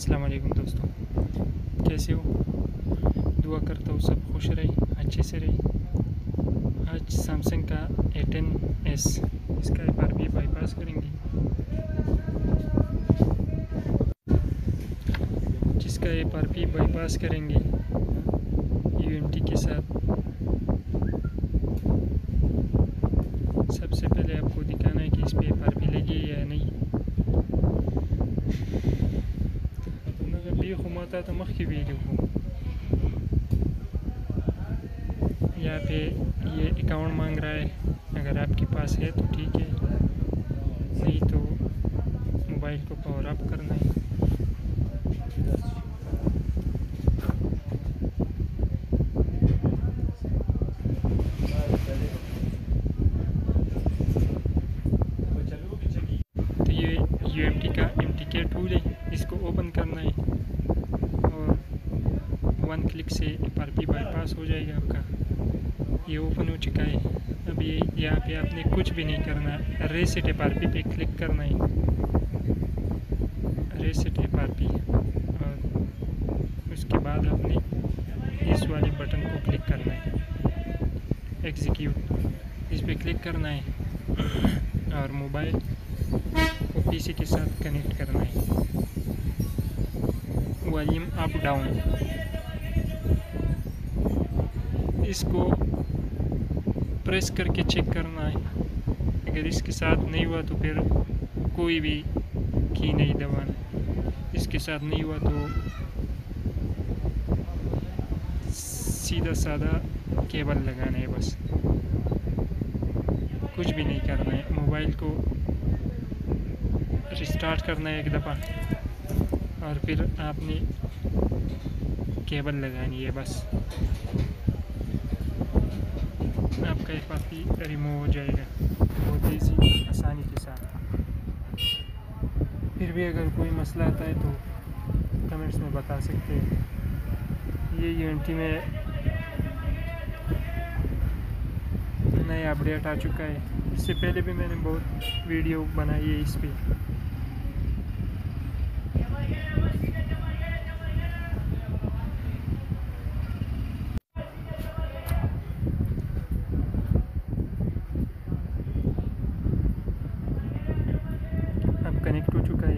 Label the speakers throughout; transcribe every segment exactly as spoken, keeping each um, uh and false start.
Speaker 1: अस्सलाम वालेकुम दोस्तों, कैसे हो? दुआ करता हूँ सब खुश रहे, अच्छे से रहे। आज सैमसंग का ए टेन एस इसका एफ आर पी बाईपास करेंगे, जिसका एफ आर पी बाईपास करेंगे यू एम टी के साथ। सबसे पहले आपको दिखाना है कि इस पे एफ आर पी लगी है या नहीं। भी घुमाता तो मख की वीडियो को यहाँ पे ये अकाउंट मांग रहा है। अगर आपके पास है तो ठीक है, नहीं तो मोबाइल को पावर अप करना है। तो ये यू एम टी का एम टी के टूल है, इसको ओपन करना है और वन क्लिक से एफ आर पी बाईपास हो जाएगा आपका। ये ओपन हो चुका है। अब ये यहाँ पे आपने कुछ भी नहीं करना, रीसेट एफ आर पी पे क्लिक करना है, रीसेट एफ आर पी, और उसके बाद आपने इस वाले बटन को क्लिक करना है, एग्जीक्यूट, इस पे क्लिक करना है और मोबाइल को पीसी के साथ कनेक्ट करना है। वॉल्यूम अप डाउन, इसको प्रेस करके चेक करना है। अगर इसके साथ नहीं हुआ तो फिर कोई भी की नहीं दबाना। इसके साथ नहीं हुआ तो सीधा साधा केबल लगाना है, बस कुछ भी नहीं करना है। मोबाइल को रिस्टार्ट करना है एक दफ़ा और फिर आपने केबल लगानी है, बस आपका एफ आर पी रिमूव हो जाएगा बहुत ईजी आसानी के साथ। फिर भी अगर कोई मसला आता है तो कमेंट्स में बता सकते हैं। ये यू एम टी में नया अपडेट आ चुका है। इससे पहले भी मैंने बहुत वीडियो बनाई है इस पर। अब कनेक्ट हो चुका है।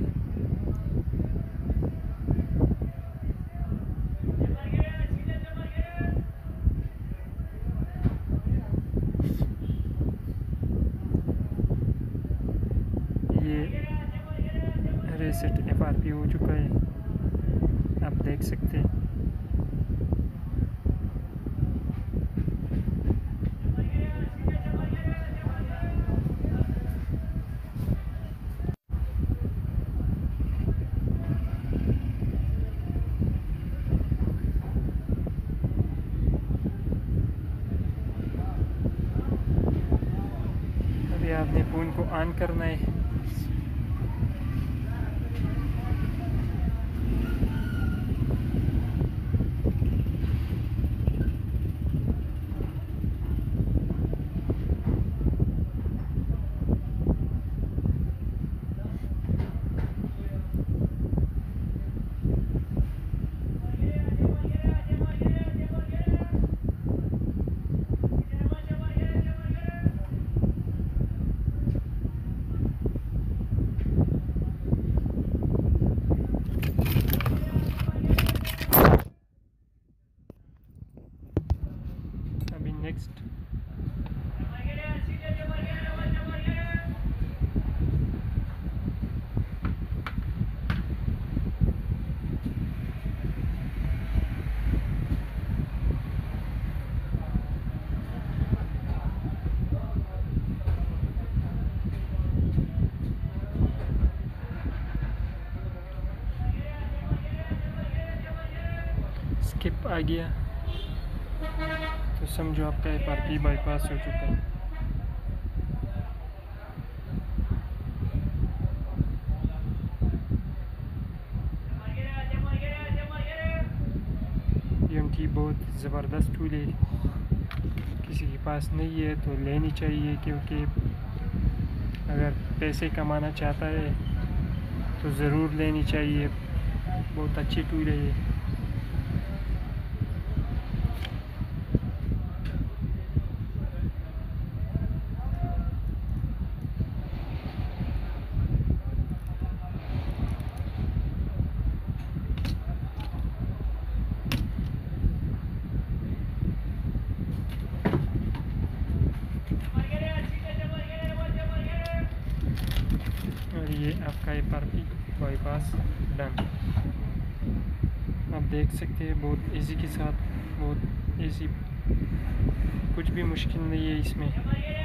Speaker 1: ये रीसेट एफ आर पी हो चुका है, आप देख सकते हैं। अभी आपने फ़ोन को ऑन करना है। नेक्स्ट स्किप आ गया तो समझो आपका एफ आर पी बाईपास हो चुका है। यू एम टी बहुत ज़बरदस्त टूल है, किसी के पास नहीं है तो लेनी चाहिए, क्योंकि अगर पैसे कमाना चाहता है तो ज़रूर लेनी चाहिए। बहुत अच्छी टूल है ये। और ये आपका F R P bypass done. आप देख सकते हैं बहुत इजी के साथ, बहुत इजी, कुछ भी मुश्किल नहीं है इसमें।